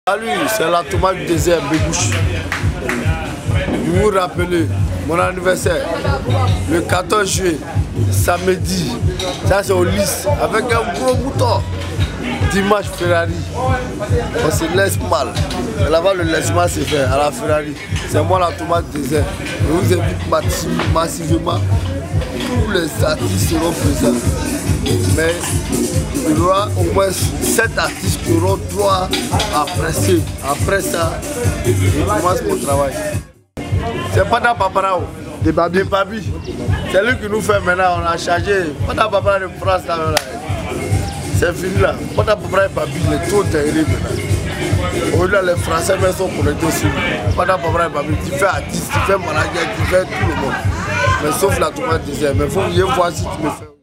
Salut, c'est la tomate du désert, Bébouche. Je vous rappelle mon anniversaire, le 14 juillet, samedi. Ça c'est au Lys, avec un gros bouton. Dimanche, Ferrari. On se laisse mal. Là-bas, le laissement se fait à la Ferrari. C'est moi la tomate du désert. Je vous invite massivement. Tous les artistes seront présents. Mais il y aura au moins 7 artistes qui auront droit à presser. Après ça, je commence mon travail. C'est pas dans Paparao, des Babi. C'est lui qui nous fait maintenant, on a chargé. Pas dans Paparao de France là. C'est fini là. Pas dans Paparao de Babi, il est trop terrible maintenant. Aujourd'hui les Français même sont connectés sur lui. Pas dans Paparao de Babi, tu fais artiste, tu fais manager, tu fais tout le monde. Mais sauf la tomate désert. Mais il faut voir si tu me fais.